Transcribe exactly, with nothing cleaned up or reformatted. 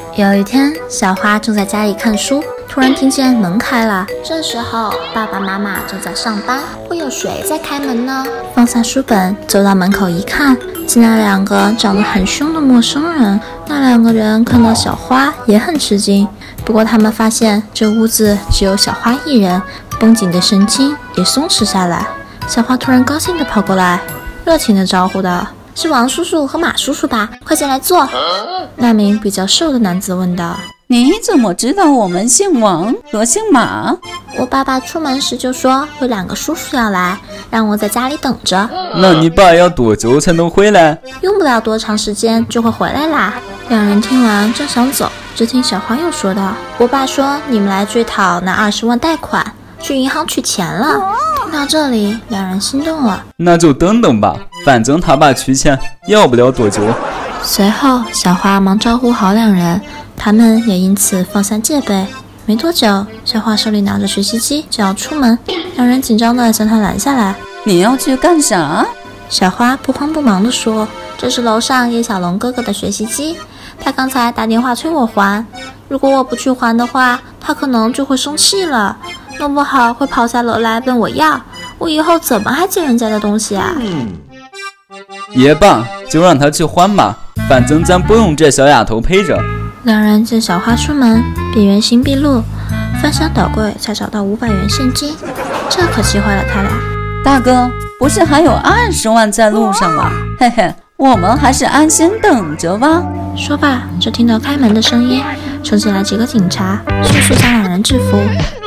有一天，小花正在家里看书，突然听见门开了。这时候，爸爸妈妈正在上班，会有谁在开门呢？放下书本，走到门口一看，进来两个长得很凶的陌生人。那两个人看到小花也很吃惊，不过他们发现这屋子只有小花一人，绷紧的神经也松弛下来。小花突然高兴地跑过来，热情地招呼道：“是王叔叔和马叔叔吧？快进来坐。”那名比较瘦的男子问道：“ 你怎么知道我们姓王和姓马？”“ 我爸爸出门时就说有两个叔叔要来，让我在家里等着。”“ 那你爸要多久才能回来？”“ 用不了多长时间就会回来啦。”两人听完正想走，只听小花又说道：“我爸说你们来追讨那二十万贷款，去银行取钱了。”听到这里，两人心动了。 “那就等等吧，反正他爸取钱要不了多久。” 随后，小花忙招呼好两人，他们也因此放下戒备。没多久，小花手里拿着学习机就要出门，两人紧张地将她拦下来。 “你要去干啥？” 小花不慌不忙地说：“这是楼上叶小龙哥哥的学习机，他刚才打电话催我还，如果我不去还的话，他可能就会生气了，弄不好会跑下楼来问我要，我以后怎么还借人家的东西啊？”“ 也罢，就让他去还吧，反正咱不用这小丫头陪着。” 两人见小花出门，便原形毕露，翻箱倒柜才找到五百元现金，这可气坏了他俩。 “大哥，不是还有二十万在路上吗？嘿嘿，我们还是安心等着吧。” 说罢，就听到开门的声音，冲进来几个警察，迅速将两人制服。